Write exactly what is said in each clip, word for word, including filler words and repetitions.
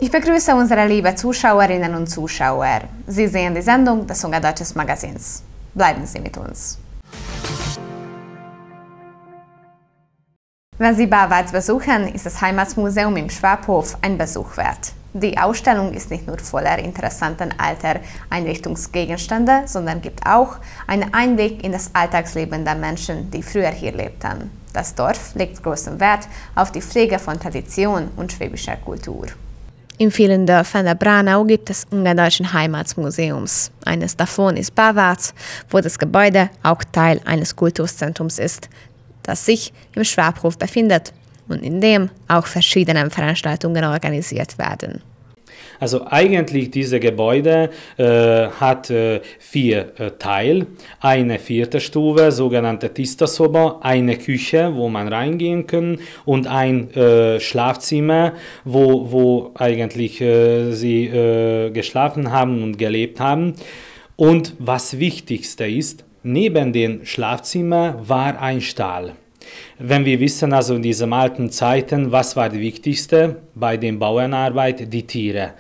Ich begrüße unsere liebe Zuschauerinnen und Zuschauer. Sie sehen die Sendung des Ungerdeutsches Magazins. Bleiben Sie mit uns. Wenn Sie Barwarz besuchen, ist das Heimatsmuseum im Schwabhof ein Besuch wert. Die Ausstellung ist nicht nur voller interessanter alter Einrichtungsgegenstände, sondern gibt auch einen Einblick in das Alltagsleben der Menschen, die früher hier lebten. Das Dorf legt großen Wert auf die Pflege von Tradition und schwäbischer Kultur. In vielen Dörfern der Branau gibt es ungardeutschen Heimatsmuseums. Eines davon ist Barwarz, wo das Gebäude auch Teil eines Kulturzentrums ist, das sich im Schwabhof befindet und in dem auch verschiedene Veranstaltungen organisiert werden. Also eigentlich dieses Gebäude äh, hat äh, vier äh, Teile. Eine vierte Stufe, sogenannte Tistasoba, eine Küche, wo man reingehen kann und ein äh, Schlafzimmer, wo, wo eigentlich äh, sie äh, geschlafen haben und gelebt haben. Und was Wichtigste ist, neben dem Schlafzimmer war ein Stall. Wenn wir wissen, also in diesen alten Zeiten, was war das Wichtigste bei der Bauernarbeit? Die Tiere.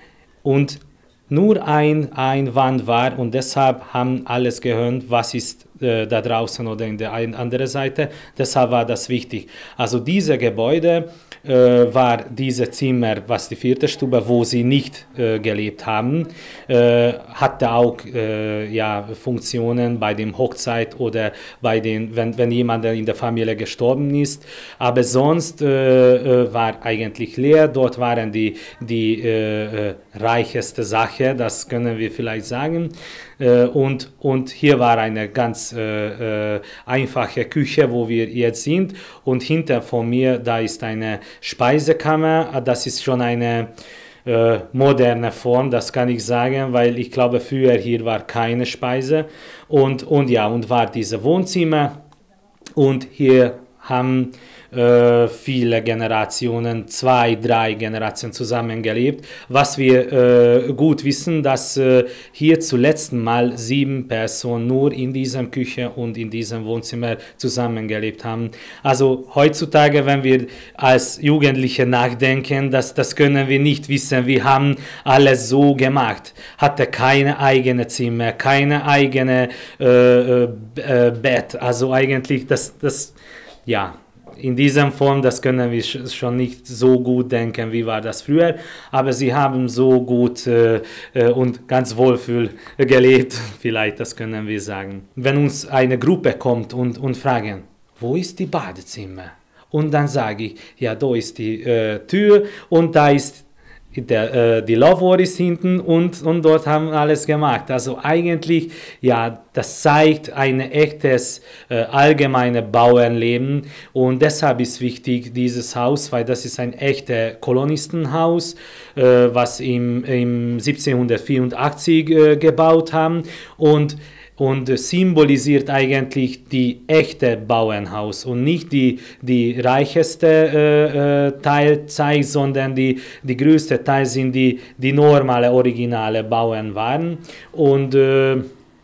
Und nur ein, ein Wand war und deshalb haben alles gehört, was ist äh, da draußen oder in der anderen Seite. Deshalb war das wichtig. Also diese Gebäude äh, war dieses Zimmer, was die vierte Stube, wo sie nicht äh, gelebt haben, äh, hatte auch äh, ja, Funktionen bei dem Hochzeit oder bei den, wenn, wenn jemand in der Familie gestorben ist. Aber sonst äh, äh, war eigentlich leer. Dort waren die, die äh, äh, reicheste Sache, das können wir vielleicht sagen. Äh, und, und hier war eine ganz äh, äh, einfache Küche, wo wir jetzt sind. Und hinter von mir, da ist eine Speisekammer. Das ist schon eine äh, moderne Form, das kann ich sagen, weil ich glaube, früher hier war keine Speise. Und, und ja, und war dieses Wohnzimmer. Und hier haben äh, viele Generationen, zwei, drei Generationen zusammengelebt. Was wir äh, gut wissen, dass äh, hier zuletzt mal sieben Personen nur in dieser Küche und in diesem Wohnzimmer zusammengelebt haben. Also heutzutage, wenn wir als Jugendliche nachdenken, das, das können wir nicht wissen. Wir haben alles so gemacht. Hatte keine eigene Zimmer, keine eigene äh, äh, Bett. Also eigentlich das, das ja, in dieser Form, das können wir schon nicht so gut denken, wie war das früher, aber sie haben so gut äh, und ganz wohlfühl gelebt, vielleicht, das können wir sagen. Wenn uns eine Gruppe kommt und, und fragen, wo ist die Badezimmer? Und dann sage ich, ja, da ist die äh, Tür und da ist Der, äh, die Lavabo ist hinten und, und dort haben wir alles gemacht. Also eigentlich, ja, das zeigt ein echtes äh, allgemeines Bauernleben und deshalb ist wichtig dieses Haus, weil das ist ein echtes Kolonistenhaus, äh, was im, im siebzehnhundertvierundachtzig äh, gebaut haben und und symbolisiert eigentlich die echte Bauernhaus und nicht die, die reicheste äh, äh, Teil zeigt, sondern die, die größte Teil sind die, die normale, originale Bauern waren und äh,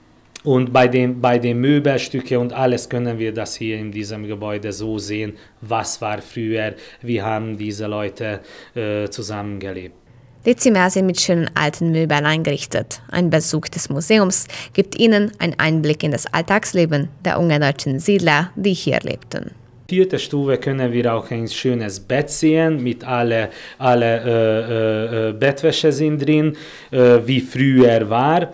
Und bei den, bei den Möbelstücken und alles können wir das hier in diesem Gebäude so sehen, was war früher, wie haben diese Leute äh, zusammengelebt. Die Zimmer sind mit schönen alten Möbeln eingerichtet. Ein Besuch des Museums gibt Ihnen einen Einblick in das Alltagsleben der ungardeutschen Siedler, die hier lebten. Vierte Stufe können wir auch ein schönes Bett sehen, mit alle, alle äh, äh, Bettwäsche sind drin, äh, wie früher war.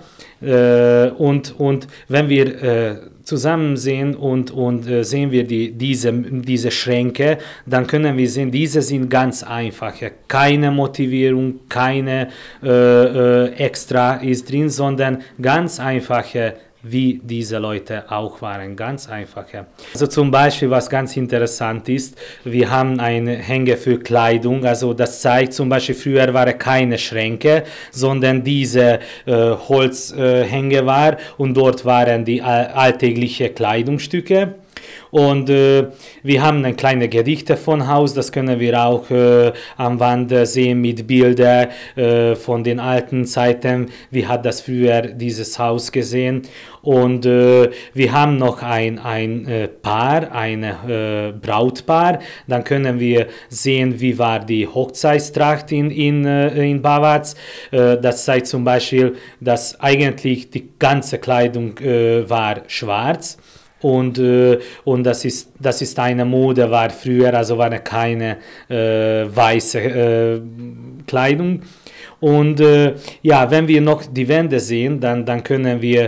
Äh, und, und wenn wir äh, zusammen sehen und, und äh, sehen wir die, diese, diese Schränke, dann können wir sehen, diese sind ganz einfache. Keine Motivierung, keine äh, äh, Extra ist drin, sondern ganz einfache, wie diese Leute auch waren, ganz einfache. Also zum Beispiel, was ganz interessant ist, wir haben eine Hänge für Kleidung, also das zeigt zum Beispiel, früher waren keine Schränke, sondern diese äh, Holzhänge äh, war und dort waren die all alltäglichen Kleidungsstücke. Und äh, wir haben ein kleine Gedichte von Haus, das können wir auch äh, am Wand sehen mit Bildern äh, von den alten Zeiten. Wie hat das früher dieses Haus gesehen? Und äh, wir haben noch ein, ein äh, Paar, ein äh, Brautpaar. Dann können wir sehen, wie war die Hochzeitstracht in, in, äh, in Bavatz. Äh, das zeigt zum Beispiel, dass eigentlich die ganze Kleidung äh, war schwarz. Und, äh, und das, ist, das ist eine Mode, war früher, also war keine äh, weiße äh, Kleidung. Und äh, ja, wenn wir noch die Wände sehen, dann, dann können wir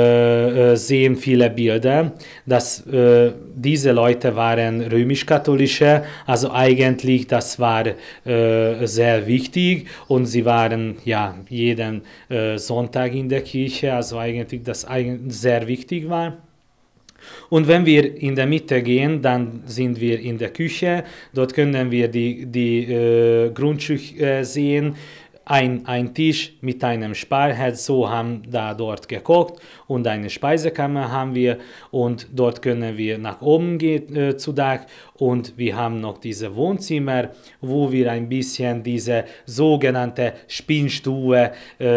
äh, sehen viele Bilder, dass äh, diese Leute waren römisch-katholische, also eigentlich das war äh, sehr wichtig und sie waren ja jeden äh, Sonntag in der Kirche, also eigentlich das sehr wichtig war. Und wenn wir in der Mitte gehen, dann sind wir in der Küche. Dort können wir die, die äh, Grundstück äh, sehen. Ein, ein Tisch mit einem Sparherd, so haben da dort gekocht und eine Speisekammer haben wir und dort können wir nach oben gehen äh, zu Dach und wir haben noch diese Wohnzimmer, wo wir ein bisschen diese sogenannte Spinnstube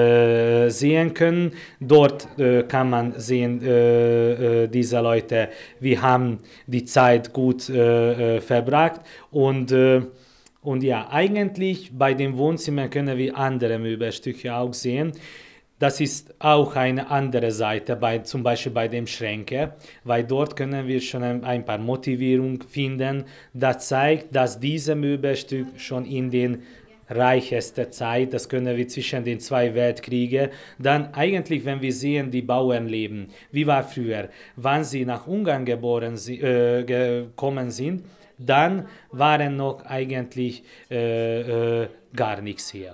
äh, sehen können. Dort äh, kann man sehen, äh, äh, diese Leute, wir haben die Zeit gut äh, äh, verbracht und äh, Und ja, eigentlich bei dem Wohnzimmer können wir andere Möbelstücke auch sehen. Das ist auch eine andere Seite, bei, zum Beispiel bei dem Schränke, weil dort können wir schon ein, ein paar Motivierungen finden. Das zeigt, dass diese Möbelstück schon in den reicheste Zeit, das können wir zwischen den zwei Weltkriegen, dann eigentlich, wenn wir sehen, die Bauernleben, wie war früher, wann sie nach Ungarn geboren, äh, gekommen sind, dann waren noch eigentlich äh, äh, gar nichts hier.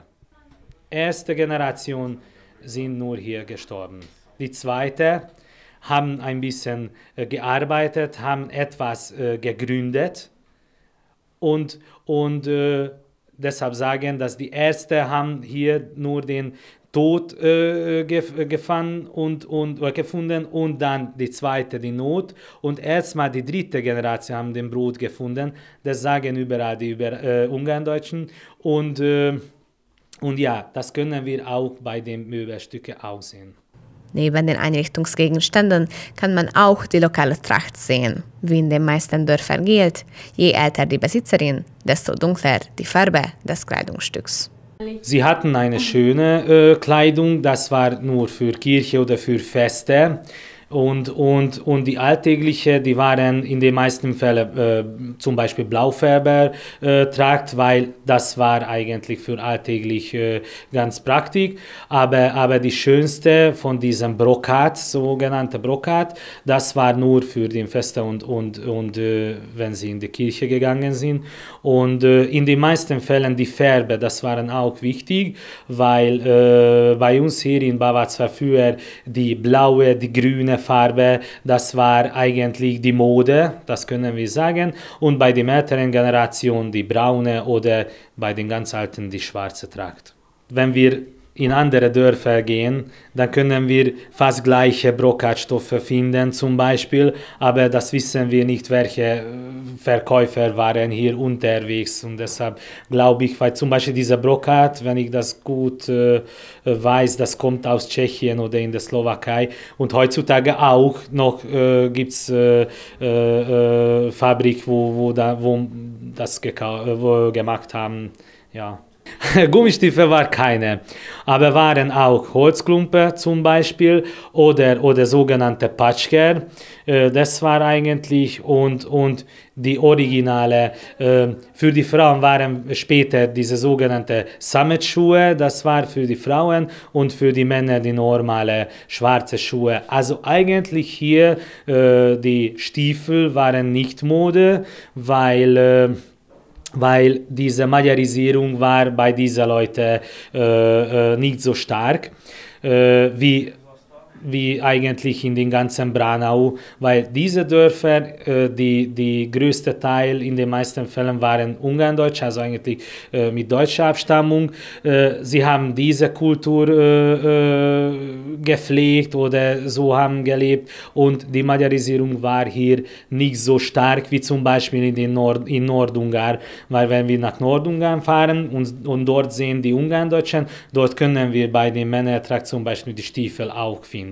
Erste Generation sind nur hier gestorben. Die zweite haben ein bisschen äh, gearbeitet, haben etwas äh, gegründet und, und äh, deshalb sagen, dass die erste haben hier nur den Tod äh, gef gefangen und, und, äh, gefunden und dann die zweite die Not und erstmal die dritte Generation haben den Brot gefunden. Das sagen überall die über, äh, Ungarndeutschen und, äh, und ja, das können wir auch bei den Möbelstücken auch sehen. Neben den Einrichtungsgegenständen kann man auch die lokale Tracht sehen. Wie in den meisten Dörfern gilt, je älter die Besitzerin, desto dunkler die Farbe des Kleidungsstücks. Sie hatten eine schöne äh, Kleidung, das war nur für Kirche oder für Feste. Und, und, und die alltägliche, die waren in den meisten Fällen äh, zum Beispiel Blaufärber äh, tragt, weil das war eigentlich für alltäglich äh, ganz praktisch. Aber, aber die schönste von diesem Brokat, sogenannte Brokat, das war nur für die Feste und, und, und äh, wenn sie in die Kirche gegangen sind. Und äh, in den meisten Fällen die Farbe, das waren auch wichtig, weil äh, bei uns hier in Bavatz war früher die blaue, die grüne Farbe, das war eigentlich die Mode, das können wir sagen. Und bei der älteren Generation die braune oder bei den ganz alten die schwarze Tracht. Wenn wir in andere Dörfer gehen, dann können wir fast gleiche Brokatstoffe finden zum Beispiel, aber das wissen wir nicht, welche Verkäufer waren hier unterwegs und deshalb glaube ich, weil zum Beispiel dieser Brokat, wenn ich das gut äh, weiß, das kommt aus Tschechien oder in der Slowakei und heutzutage auch noch äh, gibt es äh, äh, Fabrik, wo, wo, da, wo das wo gemacht haben, ja. Gummistiefel war keine, aber waren auch Holzklumpen zum Beispiel oder, oder sogenannte Patschker. Das war eigentlich und, und die Originale. Für die Frauen waren später diese sogenannte Sametschuhe, das war für die Frauen und für die Männer die normale schwarze Schuhe. Also eigentlich hier die Stiefel waren nicht Mode, weil weil diese Majorisierung war bei diesen Leuten äh, äh, nicht so stark, äh, wie wie eigentlich in den ganzen Branau, weil diese Dörfer, äh, die, die größte Teil in den meisten Fällen waren Ungarndeutsch, also eigentlich äh, mit deutscher Abstammung. Äh, sie haben diese Kultur äh, äh, gepflegt oder so haben gelebt und die Magyarisierung war hier nicht so stark wie zum Beispiel in, den Nord, in Nordungarn, weil wenn wir nach Nordungarn fahren und, und dort sehen die Ungarndeutschen, dort können wir bei den Männertrakt zum Beispiel die Stiefel auch finden.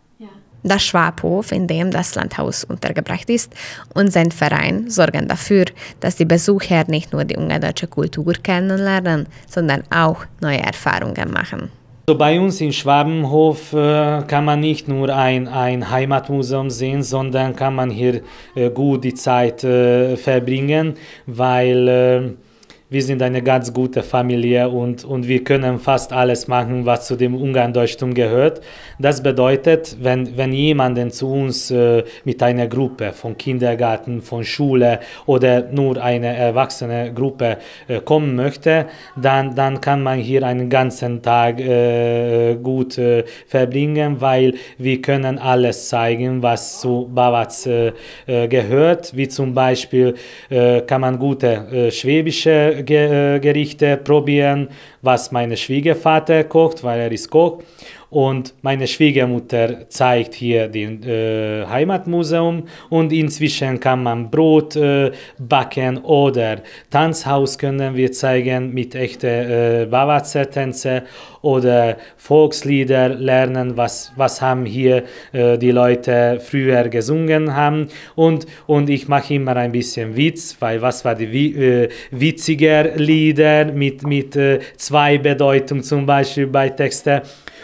Der Schwabhof, in dem das Landhaus untergebracht ist, und sein Verein sorgen dafür, dass die Besucher nicht nur die ungardeutsche Kultur kennenlernen, sondern auch neue Erfahrungen machen. Also bei uns im Schwabenhof äh, kann man nicht nur ein, ein Heimatmuseum sehen, sondern kann man hier äh, gut die Zeit äh, verbringen, weil äh, wir sind eine ganz gute Familie und, und wir können fast alles machen, was zu dem Ungarndeutschtum gehört. Das bedeutet, wenn, wenn jemand zu uns äh, mit einer Gruppe von Kindergarten, von Schule oder nur eine erwachsene Gruppe äh, kommen möchte, dann, dann kann man hier einen ganzen Tag äh, gut äh, verbringen, weil wir können alles zeigen, was zu Bavac äh, gehört, wie zum Beispiel äh, kann man gute äh, schwäbische Gerichte probieren, was mein Schwiegervater kocht, weil er ist Koch. Und meine Schwiegermutter zeigt hier den äh, Heimatmuseum und inzwischen kann man Brot äh, backen oder Tanzhaus können wir zeigen mit echten äh, Bavacer Tänze oder Volkslieder lernen, was, was haben hier äh, die Leute früher gesungen haben und, und ich mache immer ein bisschen Witz, weil was war die äh, witziger Lieder mit, mit äh, zwei Bedeutungen zum Beispiel bei Texten.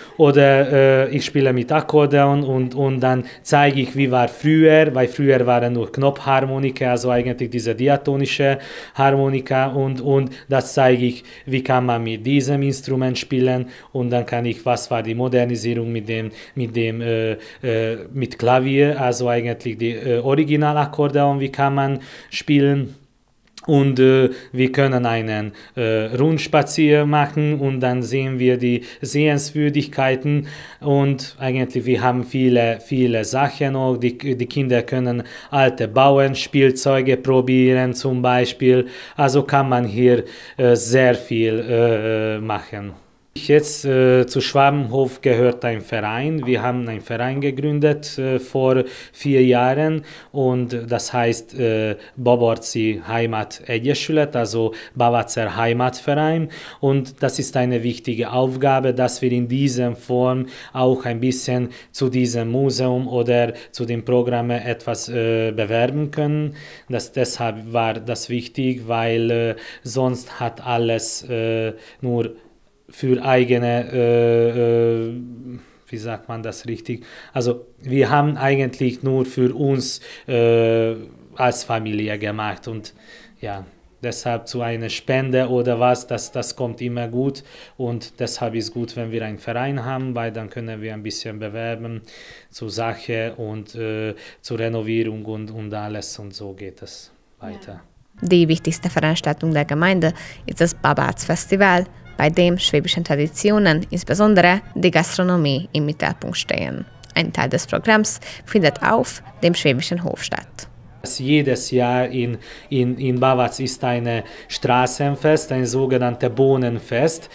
Oder äh, ich spiele mit Akkordeon und, und dann zeige ich, wie war früher, weil früher waren nur Knopfharmonika, also eigentlich diese diatonische Harmonika und, und das zeige ich, wie kann man mit diesem Instrument spielen und dann kann ich, was war die Modernisierung mit dem, mit dem äh, äh, mit Klavier, also eigentlich die äh, Originalakkordeon, wie kann man spielen. Und äh, wir können einen äh, Rundspazier machen und dann sehen wir die Sehenswürdigkeiten und eigentlich wir haben viele, viele Sachen noch. Die, die Kinder können alte Bauernspielzeuge probieren zum Beispiel. Also kann man hier äh, sehr viel äh, machen. Jetzt äh, zu Schwabenhof gehört ein Verein. Wir haben einen Verein gegründet äh, vor vier Jahren und das heißt äh, Babarci Heimat Egyesület, also Bavacer Heimatverein. Und das ist eine wichtige Aufgabe, dass wir in dieser Form auch ein bisschen zu diesem Museum oder zu den Programmen etwas äh, bewerben können. Das, deshalb war das wichtig, weil äh, sonst hat alles äh, nur für eigene, äh, äh, wie sagt man das richtig? Also wir haben eigentlich nur für uns äh, als Familie gemacht und ja, deshalb zu einer Spende oder was, das, das kommt immer gut und deshalb ist gut, wenn wir einen Verein haben, weil dann können wir ein bisschen bewerben zur Sache und äh, zur Renovierung und, und alles und so geht es weiter. Die wichtigste Veranstaltung der Gemeinde ist das Bavac Festival, bei dem schwäbischen Traditionen, insbesondere die Gastronomie, im Mittelpunkt stehen. Ein Teil des Programms findet auf dem Schwäbischen Hof statt. Jedes Jahr in, in, in Bavac ist ein Straßenfest, ein sogenanntes Bohnenfest.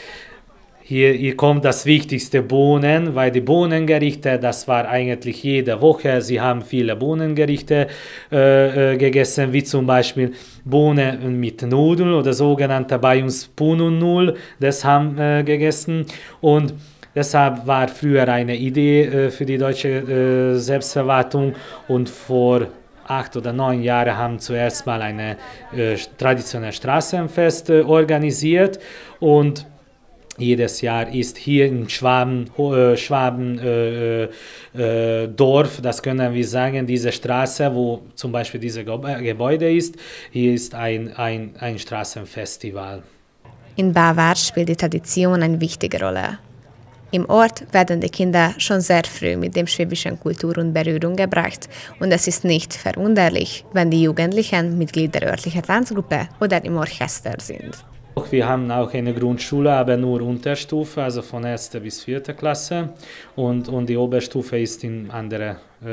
Hier, hier kommt das wichtigste Bohnen, weil die Bohnengerichte, das war eigentlich jede Woche. Sie haben viele Bohnengerichte äh, gegessen, wie zum Beispiel Bohnen mit Nudeln oder sogenannte bei uns Punun-Nul, das haben äh, gegessen. Und deshalb war früher eine Idee äh, für die deutsche äh, Selbstverwaltung und vor acht oder neun Jahren haben zuerst mal ein äh, traditionelles Straßenfest äh, organisiert und jedes Jahr ist hier in Schwaben, äh, Schwaben äh, äh, Dorf, das können wir sagen, diese Straße, wo zum Beispiel dieses Gebäude ist, hier ist ein, ein, ein Straßenfestival. In Bavac spielt die Tradition eine wichtige Rolle. Im Ort werden die Kinder schon sehr früh mit dem schwäbischen Kultur in Berührung gebracht und es ist nicht verwunderlich, wenn die Jugendlichen Mitglieder der örtlichen Tanzgruppe oder im Orchester sind. Wir haben auch eine Grundschule, aber nur Unterstufe, also von erster bis vierte Klasse. Und, und die Oberstufe ist in anderen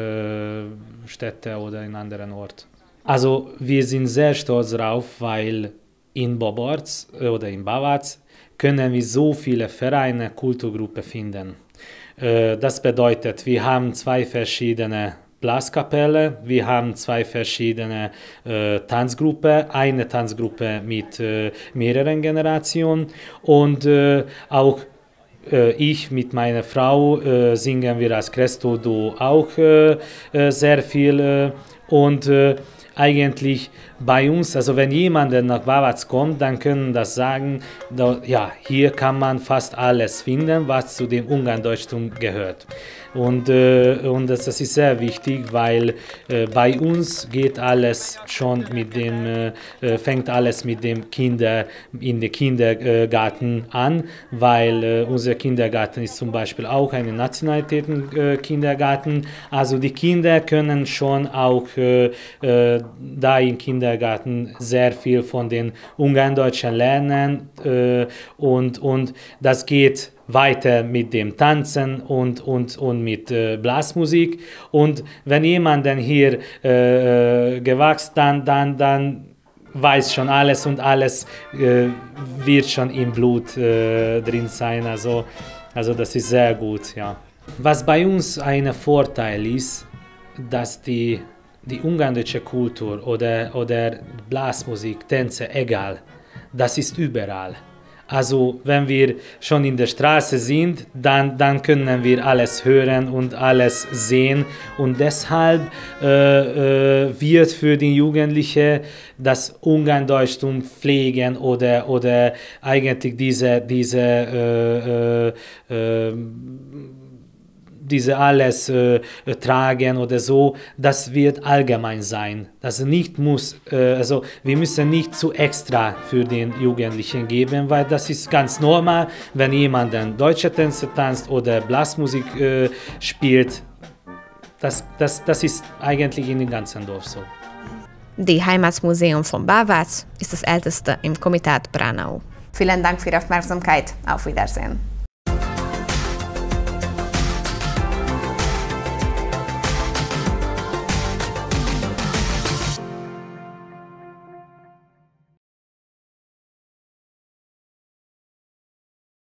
äh, Städten oder in anderen Orten. Also wir sind sehr stolz darauf, weil in Boborz oder in Bavac können wir so viele Vereine, Kulturgruppen finden. Äh, das bedeutet, wir haben zwei verschiedene Blaskapelle, wir haben zwei verschiedene äh, Tanzgruppen, eine Tanzgruppe mit äh, mehreren Generationen und äh, auch äh, ich mit meiner Frau äh, singen wir als Cresto-Duo auch äh, äh, sehr viel äh, und äh, eigentlich bei uns, also wenn jemand nach Bavac kommt, dann können das sagen, da, ja, hier kann man fast alles finden, was zu dem Ungarndeutschtum gehört. Und, äh, und das, das ist sehr wichtig, weil äh, bei uns geht alles schon mit dem, äh, fängt alles mit dem Kinder in den Kindergarten an, weil äh, unser Kindergarten ist zum Beispiel auch ein Nationalitäten-Kindergarten. Also die Kinder können schon auch äh, äh, da im Kindergarten sehr viel von den Ungarndeutschen lernen äh, und, und das geht weiter mit dem Tanzen und, und, und mit äh, Blasmusik. Und wenn jemand dann hier äh, gewachsen, dann, dann, dann weiß schon alles und alles äh, wird schon im Blut äh, drin sein. Also, also das ist sehr gut, ja. Was bei uns ein Vorteil ist, dass die, die ungarndeutsche Kultur oder, oder Blasmusik, Tänze, egal, das ist überall. Also wenn wir schon in der Straße sind, dann, dann können wir alles hören und alles sehen und deshalb äh, äh, wird für die Jugendlichen das Ungarndeutschtum pflegen oder, oder eigentlich diese, diese äh, äh, äh, diese alles äh, tragen oder so, das wird allgemein sein. Das nicht muss, äh, also wir müssen nicht zu extra für den Jugendlichen geben, weil das ist ganz normal, wenn jemand dann deutsche Tänze tanzt oder Blasmusik äh, spielt. Das, das, das ist eigentlich in dem ganzen Dorf so. Die Heimatmuseum von Bavac ist das älteste im Komitat Braunau. Vielen Dank für die Aufmerksamkeit. Auf Wiedersehen.